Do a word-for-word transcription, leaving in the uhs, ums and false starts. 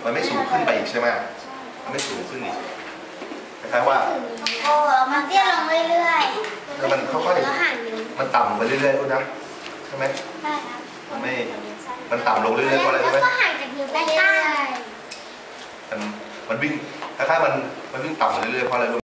มันไม่สูงขึ้นไปอีกใช่ไหมมันไม่สูงขึ้นอีกคล้ายๆว่าโอ้มันเตี้ยลงเรื่อยๆแล้วมันค่อยๆมันต่ำไปเรื่อยๆด้วยนะใช่ไหมใช่ครับมันไม่มันต่ำลงเรื่อยๆเพราะอะไรรู้ไหมแล้วก็ห่างจากนิ้วใกล้ๆมันมันวิ่งคล้ายๆมันมันวิ่งต่ำไปเรื่อยๆเพราะอะไรรู้